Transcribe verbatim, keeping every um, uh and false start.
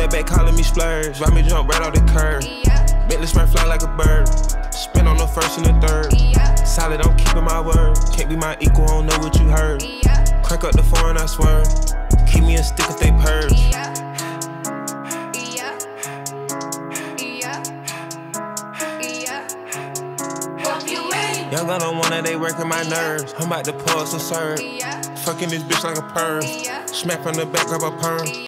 that back calling me splurge. Ride me jump right off the curb. Yeah. Bentley spray fly like a bird. Spin on the first and the third. Yeah. Solid, I'm keeping my word. Can't be my equal, I don't know what you heard. Yeah. Crank up the foreign, I swear. Keep me a stick if they purge. Yeah. Yeah. Yeah. Yeah. Hope you win. Young gun on one that they working my nerves. I'm about to pull some serve. Yeah. Fucking this bitch like a perm. Yeah. Smack from the back of a perm.